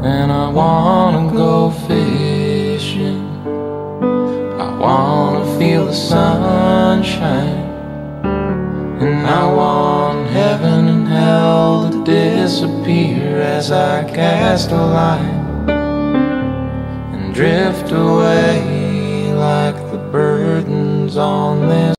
and I wanna go fishing. I wanna feel the sunshine, and I want heaven and hell to disappear as I cast a line and drift away like the burdens on this